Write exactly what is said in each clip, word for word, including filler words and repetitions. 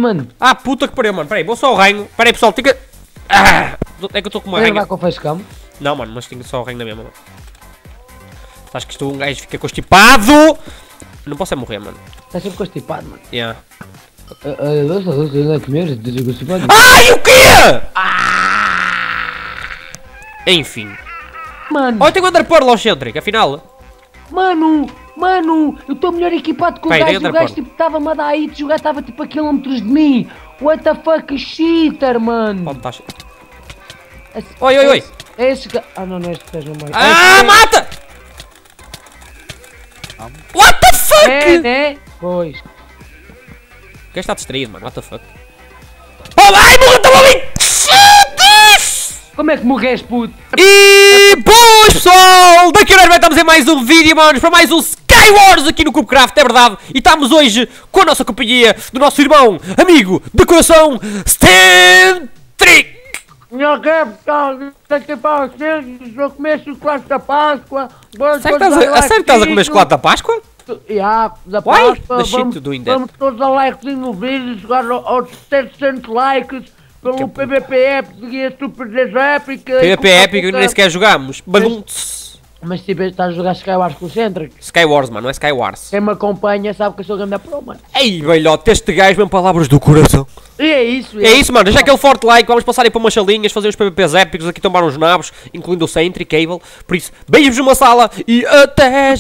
mano. Ah, puta que pariu, mano. Peraí, vou só ao ranho. Peraí, pessoal, tem que... Ah, é que eu estou com uma Vai ranha. com o facecam? Não, mano, mas tenho só o ranho na mesma, mano. Acho que isto um gajo fica constipado. Não posso é morrer, mano. Estás sempre constipado, mano. Yeah. Constipado. Ai, o quê? Enfim. Mano, Olha, tenho o Underpearl ao Centric, afinal. mano, mano, eu estou melhor equipado que o Pai, gajo. dentro O da gajo porta. tipo estava-me a dar hits, o gajo estava tipo a quilómetros de mim. What the fuck, cheater, mano. Onde estás? Esse- Oi, oi, oi. esse- É esse gajo. Ah, não, não é este gajo, não é. Ah, mata! What the fuck? É, né? Pois. O gajo está distraído, mano. What the fuck? Oh, ai, morreu, estava ali! Foda-se! Como é que morres, puto? E boas, pessoal! Daqui a nós estamos em mais um vídeo, manos, para mais um Skywars aqui no Cubecraft, é verdade. E estamos hoje com a nossa companhia do nosso irmão, amigo, de coração, Stentric! Meu capitão, daqui para vocês, eu comer chocolate da Páscoa. Sério que estás a, a sério que estás a comer chocolate da Páscoa? Já, da Why? Páscoa. The shit Vamos, you doing that? vamos todos a likezinho no vídeo, chegar aos setecentos likes pelo P V P Épico e a Super dez Épica. P V P épico, nem sequer jogámos. Badum. Mas tipo, estás a jogar Skywars com o Centric. Skywars, mano, não é Skywars. Quem me acompanha sabe que eu sou grande pro, mano. Ei, velhote, este gajo mesmo palavras do coração. E é isso, É isso, mano, deixa aquele forte like, vamos passar aí para umas salinhas, fazer uns P V Ps épicos, aqui tomar uns nabos, incluindo o Sentry, Cable. Por isso, beijos numa sala e até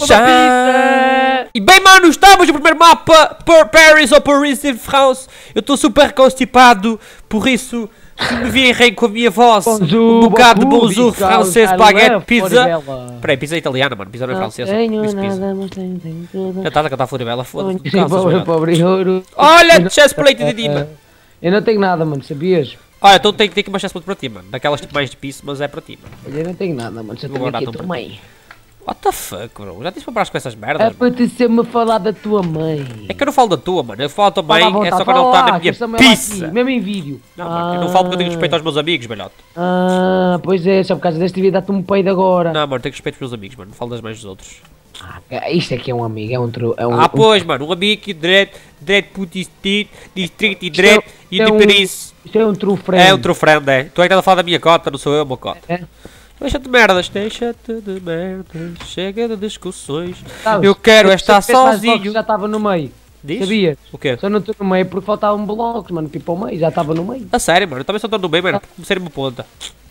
já! E bem, mano, estamos no primeiro mapa, por Paris ou Paris in France. Eu estou super constipado, por isso, se me virem com a minha voz, um bocado de bonjour francês, baguete, pizza. Peraí, pizza é italiana, mano, pizza não é francesa. Tenho Pizza, pizza. nada, mas tenho, tenho tudo. Já estás a cantar Floribela, foda-se. Pobre, pobre ouro. Olha, chest plate de Dima. Eu não tenho nada, mano, sabias? Olha, então tem, tem que uma chest plate para ti, mano. Daquelas tipo mais de piso, mas é para ti, mano. Olha, eu não tenho nada, mano, só Vou tenho guardar aqui a então tua para mãe. What the fuck, bro? Já tens para parar com essas É merdas, para mano? te ser-me falar da tua mãe. É que eu não falo da tua, mano. Eu falo também, Fala à é só vontade, quando ele fala está na lá, minha deixa-me ela pizza. aqui, mesmo em vídeo. Não, mano, eu não falo porque eu tenho respeito aos meus amigos, velhote. Ah, pois é, só por causa deste vídeo dá-te um peido agora. Não, mano, tenho respeito pelos meus amigos, mano. Não falo das mães dos outros. Ah, isto aqui é um amigo, é um... tru- É um Ah, pois, mano. Um amigo que dread, dread putistit, distrito e dread e isto é de um- Paris. Isto é um true friend. É outro friend, é. Tu é que estás a falar da minha cota, não sou eu, meu cota. É. Deixa-te de merdas, deixa-te de merdas, chega de discussões. Sabes, Eu quero é eu estar sempre mais blocos sozinho. Já estava no meio. Diz? Sabias? O quê? Só não estou no meio porque faltavam blocos, mano. Tipo ao meio, já estava no meio. A sério, mano, eu também só estou no bem, mano, por ser uma ponta.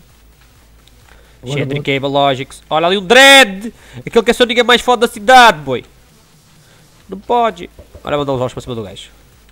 Agora Centric Cable Logics. Olha ali um dread! Aquele que é só ninguém mais foda da cidade, boy. Não pode. Olha, mandou os ovos para cima do gajo.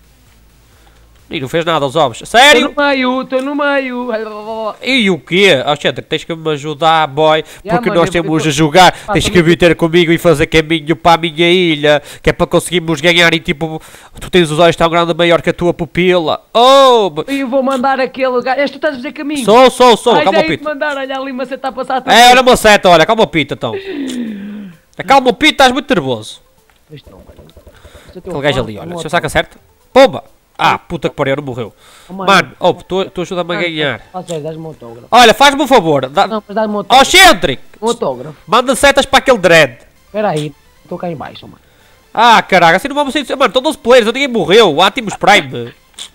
E não fez nada aos ovos. Estou Sério? no meio, estou no meio. E o quê? Oh, Centric, tens que me ajudar, boy. Yeah, Porque mano, nós eu- temos eu- a jogar. Ah, Tens que também- vir ter comigo e fazer caminho para a minha ilha. Que é para conseguirmos ganhar e tipo... Tu tens os olhos tão grandes maior que a tua pupila. Oh! bo- E eu vou mandar aquele gajo. És tu estás a dizer caminho? Sou, sou, sou. Ai, Calma já o ia te pito. mandar, olha ali, mas você está a passar tudo. É, olha uma seta, olha. Calma o pito, então. Calma o pito, estás muito nervoso. Isto não, mano. Aquele gajo ali, olha. Deixa eu sacar certo. Pomba! Ah, puta que pariu, não morreu. Oh, Mano, oh, tu, tu ajuda-me a ganhar. Ah, sério, dás-me um autógrafo. Olha, faz-me um favor. Dá... Não, mas dá-me um Oh, autógrafo. Centric! Um autógrafo. Manda setas para aquele dread. Espera aí, estou cá em baixo, mano. Ah, caraca, assim não vamos sair. Mano, estão doze players, ninguém morreu. Atimos Prime.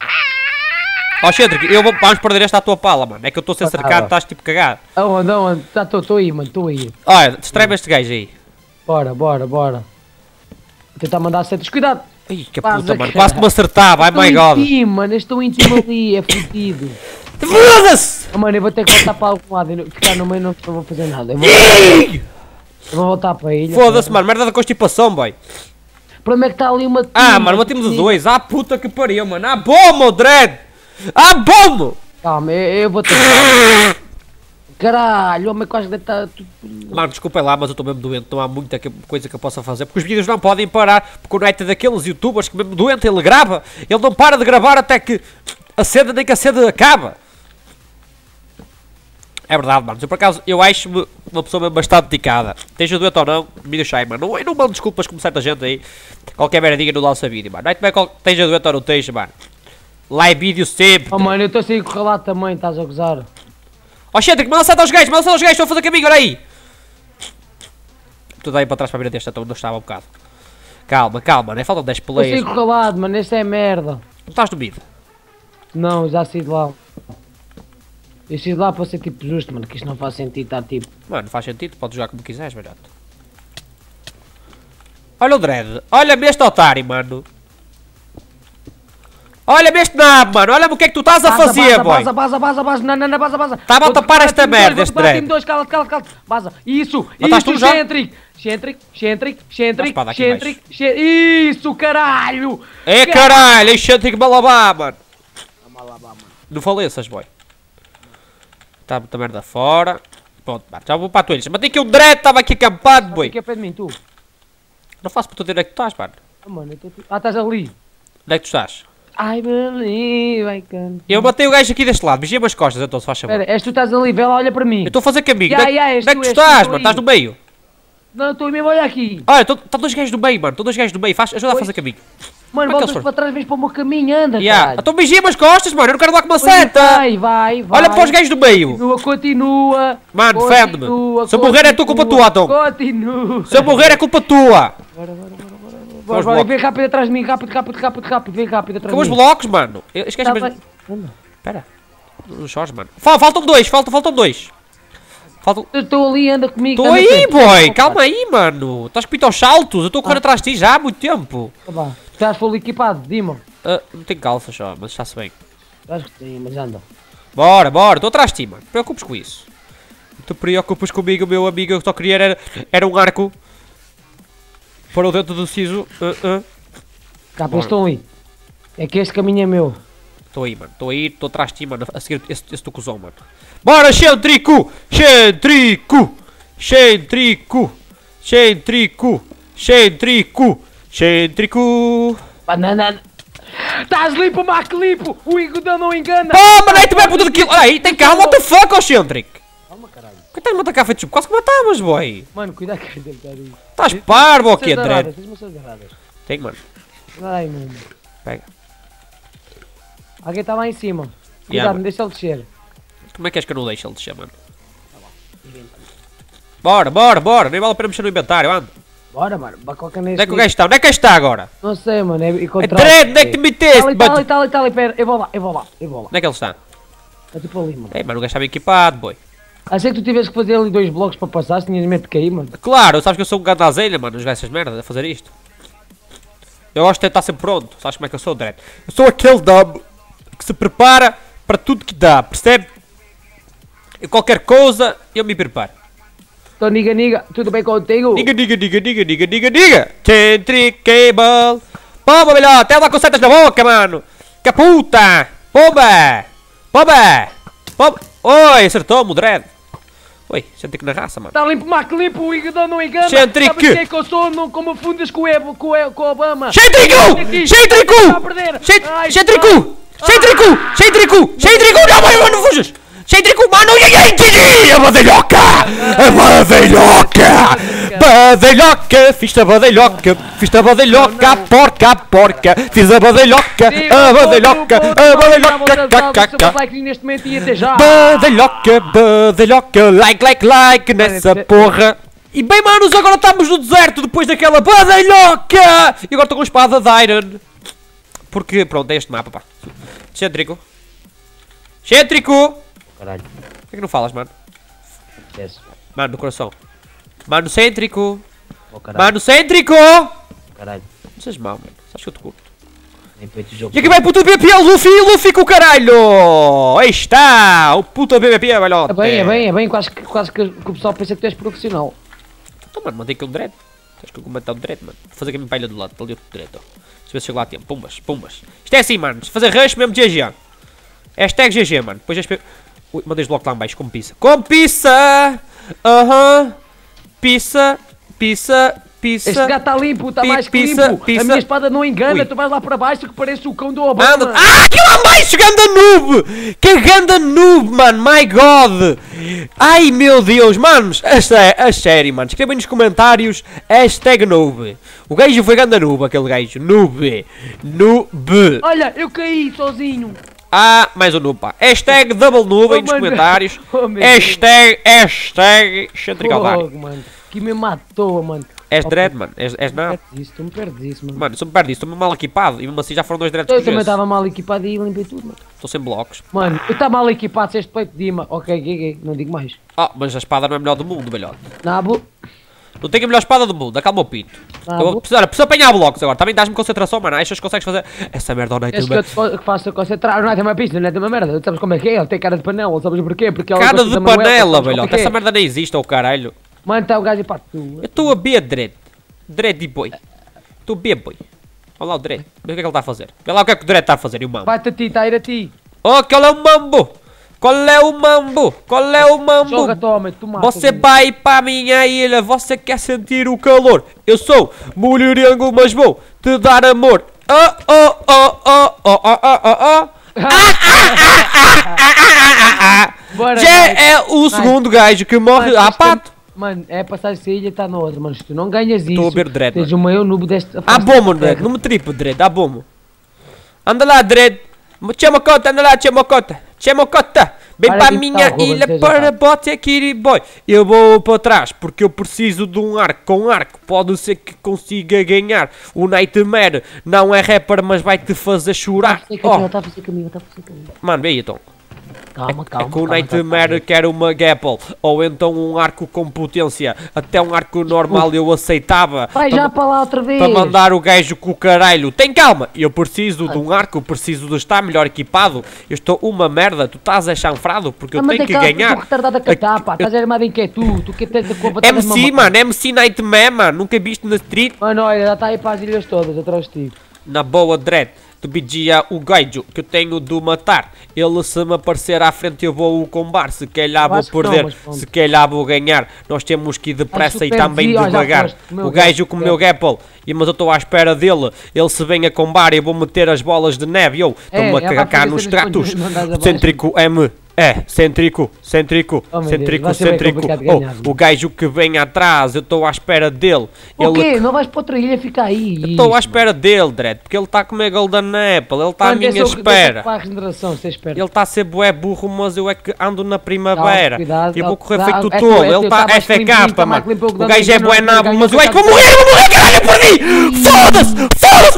Oh, Centric, eu vou... vamos perder esta à tua pala, mano. É que eu estou a ser Ah, cercado, tá. estás tipo cagado. Aonde, aonde? Estou aí, mano, estou aí. Olha, distrai-me este gajo aí. Bora, bora, bora. Vou tentar mandar setas. Cuidado! Ai, que Faz puta, a mano. cara. Quase-me acertava, ai Estou my em god. time, mano. Estou em time ali, é fodido. Foda-se! Oh, mano, eu vou ter que voltar para algum lado. Eu não- Ficar no meio não, não vou fazer nada. Eu vou, Ih! eu vou voltar para a ilha. Foda-se, mano. Merda da constipação, boy. O problema é que está ali uma... Ah, team, mano, matemos os dois. Ah, puta que pariu, mano. Ah, bom, meu dread. Ah, bom! Calma, eu, eu vou ter Caralho, o homem quase deve estar... Mano, desculpem lá, mas eu estou mesmo doente. Não há muita que- coisa que eu possa fazer. Porque os vídeos não podem parar. Porque o Night é daqueles youtubers que mesmo doente ele grava. Ele não para de gravar até que a seda nem que a seda acaba. É verdade, mano. Eu por acaso, eu acho-me uma pessoa mesmo bastante dedicada. Esteja doente ou não, me deixa aí, mano. Não, eu não mando desculpas como certa gente aí. Qualquer merdinha não lança vídeo, mano. Não é também qual- esteja doente ou não esteja, mano. Live vídeo sempre. Oh, mano, eu estou a sair correlado também, estás a gozar. Ó, Centric, manda seta aos gajos, manda seta aos gajos, estou a fazer caminho, olha aí. Tu daí para trás para ver a desta, onde eu estava um bocado. Calma, calma, né? Faltam dez Estou a sair players. correlado, mano, esta é merda. Não estás no mid. Não, já saí de lá. Eu saí de lá para ser tipo justo, mano, que isto não faz sentido estar tipo... Mano, faz sentido, podes jogar como quiseres, velhote. Olha o Dread, olha-me este otário, mano. Olha-me este nabo, mano, olha-me o que é que tu estás a fazer, baza, boy. Baza, baza, baza, baza, não, não, não, baza, baza. Estava a tapar esta merda, este Dread. dois, cala, cala, cala. Baza, isso, Mataste isso, um já? Centric. Centric, Centric, Centric, espada aqui Centric, isso, caralho. É caralho, excêntrico balabá, mano. Não faleças, boy. Está muita merda fora. Pronto, mano, já vou para a tua ilha. Mas tem que o Dread estava aqui acampado, boy. Aqui é pé de mim, tu. Não faço para tu onde é que tu estás, mano. Ah, mano, eu tô... Ah, estás ali. Onde é que tu estás? I believe I can... Eu matei o gajo aqui deste lado, vigia-me as costas, então se faz favor. Espera, és tu estás ali, vê lá, olha para mim. Eu estou a fazer caminho. Ya, Onde é- ya, és onde é que tu, tu és tu, estás, estou mano? aí. Estás no meio. Não, estou mesmo, olha aqui. Olha, estão dois gajos no meio, mano. Estão dois gajos no meio. Faz, ajuda a Oi. fazer caminho. Mano, Como é que voltas eles para trás, vens para o meu caminho, anda, Yeah. caralho. Então vigia-me as costas, mano. Eu não quero dar com uma Pois seta. Vai, vai, vai. Olha para os gajos do meio. Continua, continua. Mano, continua, defende-me. Se eu morrer é tua culpa continua, tua, então. Continua. Se eu morrer é culpa tua. Bora, bora, bora, bora, Vamos, bora, bora. bloco. Vem rápido atrás de mim, rápido, rápido, rápido, rápido. Vem rápido atrás Acabou os de mim. blocos, mano. Eu- Esquece Tá, mesmo. vai. Anda. Espera. Não chores, mano. Fal- Faltam dois. Faltam, faltam dois. Faltam... Eu estou ali, anda comigo. Estou anda aí, sempre. boy. Calma aí, mano. Estás com aos saltos. Eu estou a correr Ah. atrás de ti já há muito tempo. Tá bom. Estás full equipado, Dima. Ah, não tenho calças só, mas está-se bem. Acho que sim, mas anda. Bora, bora, estou atrás de ti, mano. Não te preocupes com isso. Não te preocupes comigo, meu amigo. Eu só queria era, era um arco para o dentro do siso. Estou uh, uh. Cá, Bora. eles estão ali. É que este caminho é meu. aí, mano. Estou aí, estou atrás de ti, mano. A seguir esse, esse tucuzão, mano. Bora, Xentrico! Xentrico! Xentrico! Xentrico! Xentrico! Xentrico! Banana. Estás limpo, Marco, limpo! O Igodão não engana! Pô, mano, aí tu vai puta daquilo! Olha aí, tem calma, what the fuck, ó Xentric! Calma, caralho. Coitado de matar café de chup, quase que matavas, boy! Mano, cuidado que eu tenho aí. Estás parvo ou quê, Maçãs Dread? douradas, tens maçãs douradas. Tem, mano. Ai, mano. Pega. Alguém está lá em cima. Cuidado, Yeah, me deixa ele descer. Como é que és que eu não deixo ele descer, mano? Bora, bora, bora! Nem vale a pena mexer no inventário, anda! Bora, mano. Vai colocar neste. Onde é que o gajo está? Onde é que o gajo está agora? Não sei, mano. É É encontrar. Dread, onde é que te meteste, Tá ali, tá ali, mano? tá ali, tá ali, pera. Eu vou lá, eu vou lá, eu vou lá. Onde é que ele está? Está tipo ali, mano. Ei, mano, o gajo está bem equipado, boy. Achei que tu tivesse que fazer ali dois blocos para passar, se tinhas medo de cair, mano. Claro, sabes que eu sou um gato da azelha, mano, não jogar essas merdas, a fazer isto. Eu gosto de estar sempre pronto, sabes como é que eu sou, Dread? Eu sou aquele damo que se prepara para tudo que dá, percebe? E qualquer coisa, eu me preparo. Então, niga, niga, tudo bem contigo? Diga, diga, diga, diga, diga, diga, diga. Centric Cable. Pomba, melhor, até lá com setas na boca, mano. Que puta. Pomba. Pomba. Pomba. Oi, acertou-me o Dread. Oi, Centric na raça, mano. Está limpo, Marco, limpo, o Igodão não engana. Centric. Sabes quem é que eu sou? Não como fundas com o, Evo, com o, E- com o Obama. Centrico! Aqui, Centrico! está a perder. Ai, Centrico! Centrico! Centrico! Centrico! Não, mano, mano, não fujas! Centrico, mano! Ai, ai, ai, a badalhoca! A badalhoca! Badalhoca! Fiz a badalhoca! Fiz a badalhoca! A porca! A porca! Fiz a badalhoca! A badalhoca! A badalhoca! like neste momento e até já. Badalhoca! Badalhoca! Like, like, like nessa porra! E bem, manos, agora estamos no deserto depois daquela badalhoca! E agora estou com a espada de Iron. Porque, pronto, é este mapa, pá. Cêntrico. Cêntrico! Caralho. Por que não falas, mano? Esquece. Mano, do coração. Mano, cêntrico. Oh, caralho. Mano, cêntrico! Caralho. Não sejas mau, mano. Sabes que eu te curto. Nem peito o jogo. E aqui vai puta B B P, Luffy, Luffy com o caralho! Aí está! O puta B B P, velhote! É bem, é bem, é bem. Quase que, quase que, que o pessoal pensa que tu és profissional. Então, mano, mandei aquele dread. Tens que comentar o dread, mano. Vou fazer aqui a minha palha do lado, ali outro dread, ó. Deixa eu ver se chego lá a tempo. Pumbas, pumbas. Isto é assim, mano. Fazer rush mesmo de G G. Hashtag G G, mano. Depois já espero. Ui, mandei os blocos lá em baixo, como pizza. Com pizza! Aham! Uh-huh. Pizza, pizza, pizza. Este gato está limpo, está Pi- mais que pizza, limpo. pizza. A minha espada não engana. Ui. Tu vais lá para baixo que parece o cão do Obama. Anda. Ah, que lá em baixo, ganda noob! Que ganda noob, mano, my god! Ai, meu Deus, manos, a, sé a sério, mano, escrevem nos comentários hashtag noob. O gajo foi ganda noob, aquele gajo, noob, noob. Olha, eu caí sozinho. Ah, mais um noob, pá. Hashtag double noob aí Oh, nos mano. comentários. Oh, meu Hashtag, hashtag, Xentric Alvaro. Fogo, mano. Que me matou, mano. És Ok. dread, mano. És, és Tu nada. perdes isso, tu me perdes isso, mano. Mano, se eu me perdi isso, estou mal equipado. E mesmo assim já foram dois dreads Eu por também vez. estava mal equipado e limpei tudo, mano. Estou sem blocos. Mano, eu estava mal equipado, se este peito de ima. Ok, gay, gay, não digo mais. Ah, mas a espada não é a melhor do mundo, velhote. Nabo, Não tenho a melhor espada do mundo, acalma o pinto. Ah, Eu vou vou- precisar, preciso apanhar blocos agora. Também dás-me concentração, mano. Achas que consegues fazer essa merda ao night? és que eu te co- que faço concentrar, não é uma pista, não é uma merda. Sabes como é que é? Ele tem cara de panela, sabes porquê? Porque ela Cara gosta de da Manuela, panela, sabes como é velhote. que é? Essa merda nem existe, ô caralho. Mano, está o gajo e pá, tu. Eu estou a ver dread. Dread boy. Estou a ver, boy. Olha lá o dread. Vê o que é que ele está a fazer. Vê lá o que é que o dread está a fazer e o mambo. Vai-te a ti, está a ir a ti. Oh, qual é o mambo? Qual é o mambo? Qual é o mambo? Joga, toma, tu matas. Você vai para a minha ilha, você quer sentir o calor. Eu sou mulherengo, mas vou te dar amor. Oh, oh, oh, oh, oh, oh, oh, oh, oh. Bora, Já vai. é o segundo gajo que morre Mano, a isto pato. é- Mano, é passar essa ilha e está na outra, mano. Se tu não ganhas isso, Estou a ver o dread, tens o maior noob deste. Ah, bom, dread. Não me tripo, dread. Ah, bom. Anda lá, dread. Chama cota, anda lá, chama cota. Chama cota. Vem Para para a de minha estar, Ruben, ilha seja para rápido. bote aqui, boy. Eu vou para trás porque eu preciso de um arco. Com arco pode ser que consiga ganhar. O Nightmare não é rapper, mas vai te fazer chorar. Oh, Está a fazer caminho, está a fazer caminho. mano, vê aí então. Calma, É calma. que o calma, Nightmare calma. quer uma Gapple ou então um arco com potência. Até um arco normal eu aceitava. Vai Para- já para lá outra vez. Para mandar o gajo com o caralho. Tem calma, eu preciso de um arco, preciso de estar melhor equipado. Eu estou uma merda, tu estás a chanfrado porque eu Ah, mas tenho é que calma, ganhar. estou retardado a cantar, pá. Estás armado em que é tu? Tu que tens a culpa. estás a M C, mamar. mano, M C Nightmare, mano. Nunca viste na street? Mano, olha, já está aí para as ilhas todas, atrás de ti. Na boa, dread. Tu pedia o gajo que eu tenho de matar. Ele se me aparecer à frente eu vou o combar. Se calhar vou Acho que não, perder, mas pronto. se calhar vou ganhar. Nós temos que ir depressa Acho e que também perdi, ó, já devagar. foste, o meu O gajo gajo, com o meu Gapple. E mas eu estou à espera dele. Ele se vem a combar eu vou meter as bolas de neve. Eu É, estou-me a é para cagar cá fazer nos cenas tratos. quando mandas abaixo. Cêntrico M. É, cêntrico, cêntrico, Oh, meu Deus, cêntrico, vai ser bem cêntrico. complicado Oh, ganhar, o gajo que vem atrás, eu estou à espera dele. O Ele quê? Não vais para outra ilha, fica aí. Estou à espera dele, Dredd, porque ele está a comer Golden Apple, ele está à Mano, minha esse é o que- espera. Para a regeneração, você espera. Ele está a ser bué burro, mas eu é que ando na primavera. cuidado, eu vou correr tá- feito é tolo, teu, é ele teu, está tá mais F limpinho, K, tá mais mano. limpo que o O da gajo é minha, bué não nabo, ganhou, mas eu é que vou coitado. morrer, vou morrer, caralho, eu perdi! Foda-se, foda-se,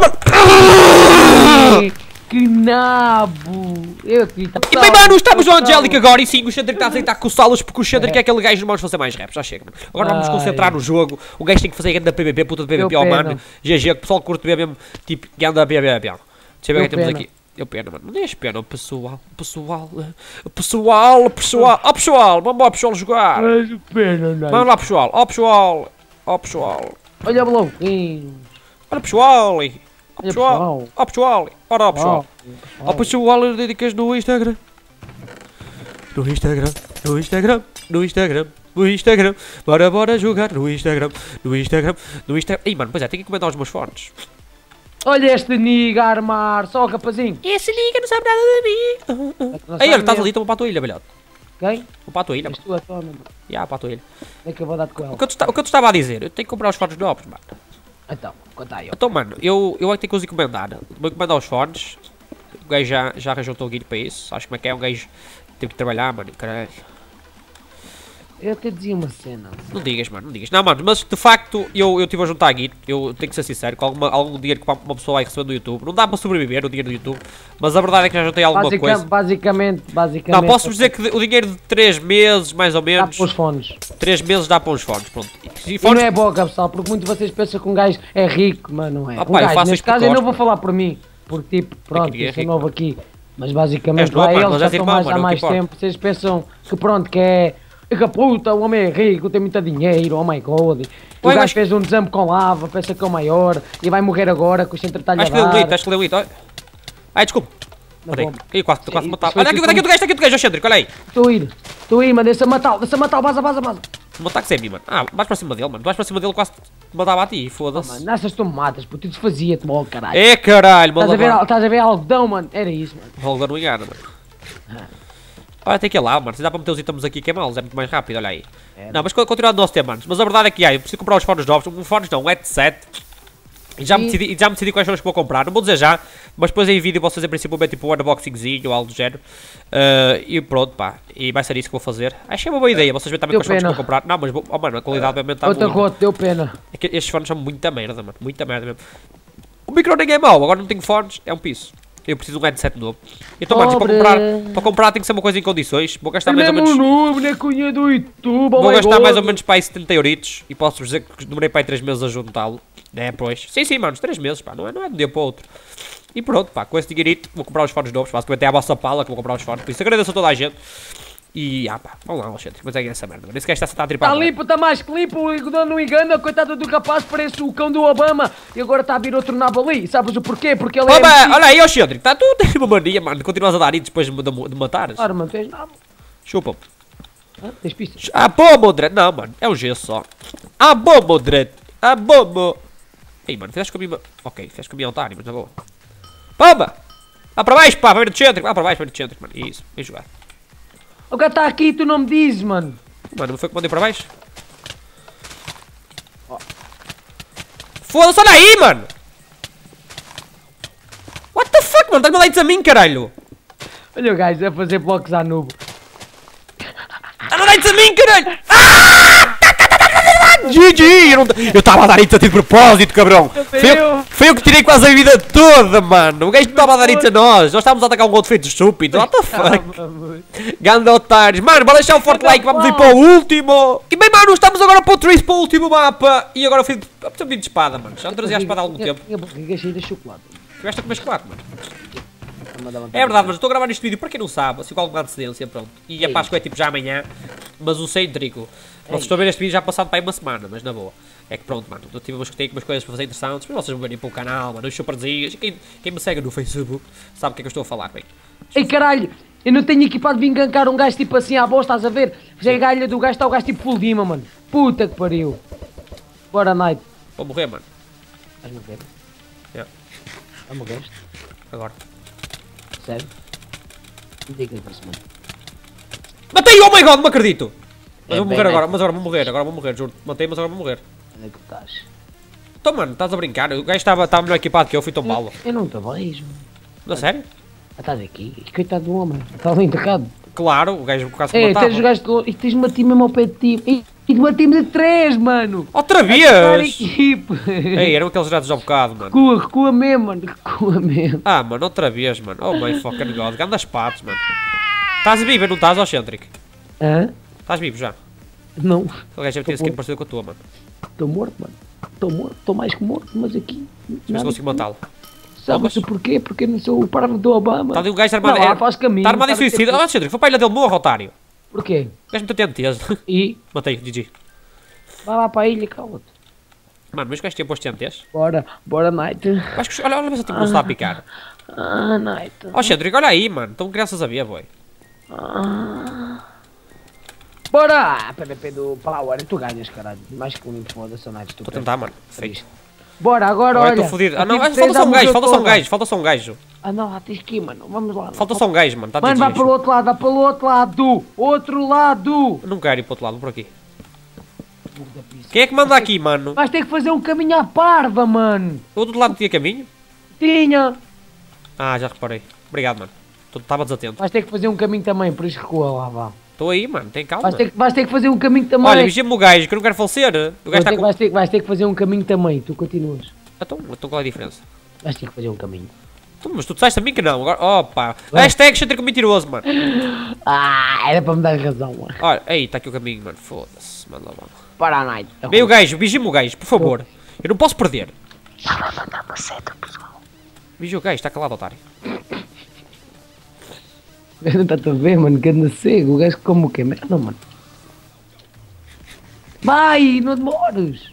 mano! Que nabo! Eu aqui tá. E bem, mano, estamos no Angélica agora e sim, o Xandrick está a aceitar com salas porque o Xandrick é aquele gajo que não vamos fazer mais rap, já chega, mano. Agora vamos nos Ai. concentrar no jogo, o gajo tem que fazer grande P V P, puta de P V P, Eu ó pena. mano. G G, que o pessoal curte ver mesmo, tipo, grande P V P. Deixa eu ver o que é Eu que temos pena. aqui. Eu pena, mano, não deixes pena, o pessoal, o pessoal, o pessoal, o pessoal, ó pessoal, vamos lá pessoal jogar. Mas o pena, não. Vamos lá pessoal, ó pessoal, ó pessoal, Olha, bloquinho. olha pessoal, ó Olha, pessoal, pessoal. ó pessoal, ora ó pessoal. Ó, Ó pessoal, dedicas no Instagram. No Instagram, no Instagram, no Instagram, no Instagram. Bora, bora jogar no Instagram, no Instagram, no Instagram. Ih, mano, pois é, tenho que encomendar os meus fones. Olha este niga a armar, só o rapazinho. Esse liga não sabe nada de mim. Aí, olha, estás ali, estou para a tua ilha, velhote. Quem? Vou para a tua ilha, És mano. tu a toma, mano. Já, para a tua ilha. É que eu vou dar-te com O ela. que, eu te, esta- o que eu te estava a dizer, eu tenho que comprar os fones novos, mano. Então, conta aí. ó. Então, mano, eu, eu é que tenho que os encomendar. Vou encomendar os fones. O gajo já, já arranjou o teu guia para isso. Acho como é que é, um gajo teve que trabalhar, mano, caralho. Eu até dizia uma cena. Não digas, mano, não digas. Não, mano, mas de facto eu eu estive a juntar guito. Eu tenho que ser sincero, com alguma, algum dinheiro que uma pessoa vai receber do YouTube. Não dá para sobreviver o dinheiro do YouTube. Mas a verdade é que já juntei alguma Basica- coisa. Basicamente, basicamente. Não, posso dizer que o dinheiro de três meses, mais ou Dá menos. para os fones. três meses dá para uns fones, pronto. E E fones, não é boca, pessoal, porque muitos de vocês pensam que um gajo é rico, mas não é. Ah, um pá, eu gajo, faço neste isto por caso, eu não gosto, vou falar por mim, porque tipo, pronto, ninguém é eu sou rico. novo aqui. Mas basicamente És novo, lá mano, eles mas já és estão irmão, mais mano, há não te mais importa. tempo. Vocês pensam que pronto, que é. Que puta, o homem é rico, tem muito dinheiro, oh my god. E o Ué, gajo mas- fez um desame com lava, pensa que é o maior e vai morrer agora com o centro talha acho que deu um lito, acho que deu um lito. Ai, desculpa. Na Peraí, bomba. Ih, quase, quase Sim, matar. isso foi Olha aqui, tipo olha aqui um- do gajo, está aqui do gajo, Xandrick, olha aí. Estou a ir, estou a ir, mano, deixa matá-lo, deixa matá-lo, baza, baza, baza. Um ataque sem mim, mano. Ah, vais para cima dele, mano. Vais para cima dele, quase te matava a ti, foda-se. Mano, nessas tu me matas, puto, tu desfazia-te logo, caralho. É caralho, Estás a, ver, mano. estás a ver algodão, mano? Era isso, mano. Holga não engana, mano. Olha, tem que ir lá, mano. Se dá para meter os itens aqui queimá-los, é muito mais rápido, olha aí. É, Não, mas co- continuando o nosso tema, mano. Mas a verdade é que, ai, eu preciso comprar os fones novos. Um fones não, um headset. E já me, decidi, já me decidi quais são os que vou comprar. Não vou dizer já, mas depois em vídeo vou fazer principalmente tipo um unboxingzinho ou algo do género. Uh, e pronto, pá. E vai ser isso que vou fazer. Acho que é uma boa ideia. Vocês veem também quais são os que vou comprar. Não, mas oh, mano, a qualidade vai aumentar Outra muito. rota, deu pena. É que estes fones são muita merda, mano. Muita merda mesmo. O micro nem é mau, agora não tenho fones, é um piso. Eu preciso de um headset novo. Então, mano, para comprar, para comprar tem que ser uma coisa em condições. Vou gastar mais ou menos. Novo, na cunha do YouTube, Vou gastar mais ou menos para aí setenta euritos. E posso dizer que demorei para aí três meses a juntá-lo. É, pois. Sim, sim, mano, três meses, pá. Não é, não é de um dia para o outro. E pronto, pá, com esse dinheirito vou comprar os fones novos. Basicamente é a vossa pala que vou comprar os fones. Por isso agradeço a toda a gente. E, ah pá, vamos lá, Alexandre, mas é essa merda, mano. Esse gajo está a tripar. Está limpo, está mais que limpo, não engana, coitado do rapaz, parece o cão do Obama. E agora está a vir outro nabo ali, sabes o porquê? Porque ele Oba, é... olha aí, Alexandre, está tu tens uma mania, mano, continuas a dar isso depois de, de, de matares. Claro, mano, tens nabo. Chupa-me. Ah, tens pistas? Ah, bom, Modred, não, mano, é um gesso só. Ah, bom, Modred, ah, bom, mo... Ei, mano, fizeste comigo... Ok, fizeste comigo otário, mas na boa. Pomba! Vá para baixo, pá, vai ver do centro, vá para baixo, vai ver do centro, mano, isso, vem jogar. O gajo está aqui e tu não me dizes, mano. Mano, não foi que mandei para baixo? Oh. Foda-se, olha aí, mano! What the fuck, mano? Estás-me a dar isso a mim, caralho! Olha o gajo a fazer blocos à nube. Estás-me a dar isso a mim, caralho! Ah! G G! Eu estava a dar isso a ti de propósito, cabrão! Foi eu, foi eu que tirei quase a vida toda, mano! O gajo estava a dar isso a nós! Nós estávamos a atacar um outro feito estúpido! What the fuck? Ganda otários! Mano, bora deixar um forte like, vamos ir para o último! E bem, mano, estamos agora para o Trace, para o último mapa! E agora eu fui de espada, mano! Já não trazia a espada há algum tempo. Minha barriga cheia de chocolate. Tiveste a comer chocolate, mano? É verdade, mas eu estou a gravar este vídeo para quem não sabe, assim com alguma antecedência, pronto. E a Páscoa é tipo já amanhã, mas o cêntrico. Vocês estão a ver este vídeo já passado para aí uma semana, mas na boa. É que pronto, mano, eu tive umas, tenho umas coisas para fazer interessantes, para vocês me verem para o canal, mano, os superzinhos. Quem, quem me segue no Facebook sabe o que é que eu estou a falar, bem. Ei caralho, eu não tenho equipado de vir gankar um gajo tipo assim à boa, estás a ver? Já a galha do gajo está o gajo tipo full dima, mano. Puta que pariu. Bora, night. Vou morrer, mano. Vais morrer? Yeah. Já morreste? Agora. Sério? Diga-me isso, mano. Matei! Oh my god, não me acredito! Mas É vou bem, morrer né? agora, mas agora vou morrer, agora vou morrer, juro. Matei, mas agora vou morrer. Onde é que estás? Então, mano, estás a brincar? O gajo estava estava melhor equipado que eu, fui tão malo. Eu não te vejo. Não, sério? Ah, estás aqui? Coitado do homem. Está ali enterrado. Claro, o gajo quase que É, matava. tens os gajos de longe. E tens uma time mesmo ao pé de ti. E, e de uma time de três, mano. Outra Para vez! equipe. Ei, eram aqueles ratos ao bocado, mano. Recua, recua mesmo, mano. Recua mesmo. Ah, mano, outra vez, mano. Oh my fucking god, grandes patos, mano. Estás vivo, não estás, Oxentric? Hã? Estás vivo já? Não. O gajo já tem skin parecido com a tua, mano. Estou morto, mano. Estou morto. Estou mais que morto, mas aqui... Mas se consigo matá-lo. Sabes o porquê? Porque eu não sou o parvo do Obama. Está ali um gajo armado. Não, lá é, faz caminho. Está armado em sabe suicídio. que- Oh, Oxentric, foi para a ilha dele, morra, otário. Porquê? O gajo me tem teso. E... Matei, G G. Vai lá para a ilha, cala-te. Mano, mas o gajo tinha posto T N Ts? Bora. Bora, Night. Acho que, olha, olha, mas eu tipo não está a picar. Ah, Night. Oh, Cedric, olha aí, mano. Estão crianças a ver, boy. Ah. Bora! Ah, P V P do Power, tu ganhas, caralho. Mais que um foda-se, Night. Estou a tentar, mano. Feito. Bora, agora, Agora olha. estou fodido. Ah, eu não, tive ah, três falta só um à gajo, música falta só um toda. gajo, falta só um gajo. Ah, não, lá tens que ir, mano. Vamos lá. Falta só um gajo, mano. Está Mano, vai de para o outro lado, vai para o outro lado. Outro lado. Não quero ir para o outro lado, vou por aqui. Quem é que manda aqui, mano? Vais ter que fazer um caminho à parva, mano. O outro lado tinha caminho? Tinha. Ah, já reparei. Obrigado, mano. Estava desatento. Vais ter que fazer um caminho também, por isso recua lá, vá. Estou aí, mano. Tem calma. Vais ter, que- vais ter que fazer um caminho também. Olha, vigia-me o gajo, que eu não quero falecer. O gajo vais, está ter, com... vais, ter, vais ter que fazer um caminho também, tu continuas. Então, então qual é a diferença? Vais ter que fazer um caminho. Tu, mas tu disseste a mim que não. Agora, opa. Ué. Hashtag Cedric mentiroso, mano. Ah, era para me dar razão, mano. Olha, aí, está aqui o caminho, mano. Foda-se. Manda lá, mano. Para a night. Vem o gajo, vigia-me o gajo, por favor. Eu não posso perder. Já vai mandar uma seta, pessoal. Vigia o gajo, está calado, otário. O gajo não está a ver, mano, que anda cego. O gajo como o quê? Merda, mano. Vai, não demores.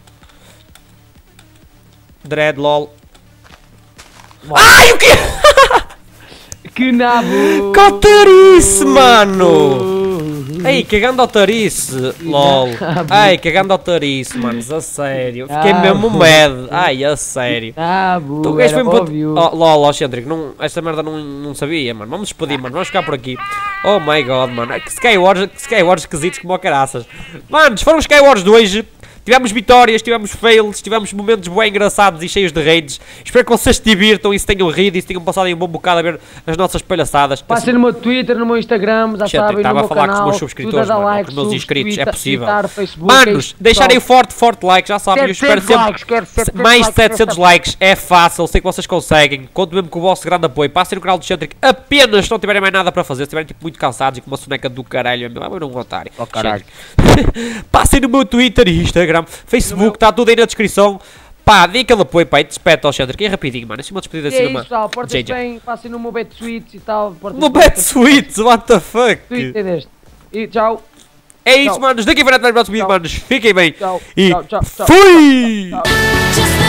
Dread, lol. Ai, o quê? Que nabo. Cotarice, mano! Ei, cagando ao tarice, lol. Nabo. Ai, cagando ao tarice, manos, a sério. Fiquei Nabo. mesmo mad. Ai, a sério. Nabo, Tu, o gajo era foi-me óbvio. para... Oh, lol, ó, Cedric, não, esta merda não, não sabia, mano. Vamos despedir, mano. Vamos ficar por aqui. Oh my god, mano. Que Skywars, que Skywars esquisitos como o caraças. Manos, foram os Skywars de hoje. Tivemos vitórias, tivemos fails, tivemos momentos bem engraçados e cheios de raids. Espero que vocês se divirtam e se tenham rido e se tenham passado aí um bom bocado a ver as nossas palhaçadas. Passem no meu Twitter, no meu Instagram, já Gente, sabem, no estava meu a falar canal, com os meus subscritores, tudo a dar mano, like, com os meus subs, inscritos, é Twitter, possível. Twitter, Facebook, Manos, é deixarem o isso, forte, forte like, já sabem, eu espero sempre likes, quero setecentos mais de likes setecentos nesta- likes, é fácil, sei que vocês conseguem, conto mesmo com o vosso grande apoio, passem no canal do Centric apenas se não tiverem mais nada para fazer, se estiverem tipo muito cansados e com uma soneca do caralho, é meu, não um otário. Oh, caralho. Passem no meu Twitter e Instagram, Facebook, está tudo aí na descrição. Pá, dê aquele apoio, pá, e despete ao Centric, é rapidinho, mano, assim uma despedida E é assim isso, numa... pessoal, portem-se J J. bem, passem no meu Bet Suites e tal. portem-se No bem, Bet Suites, what the fuck? Twitter deste. E tchau. É isso, Tchau. manos, daqui para frente, mais próximo vídeo, Tchau. manos, fiquem bem Tchau. e Tchau, tchau, tchau. fui! Tchau. Just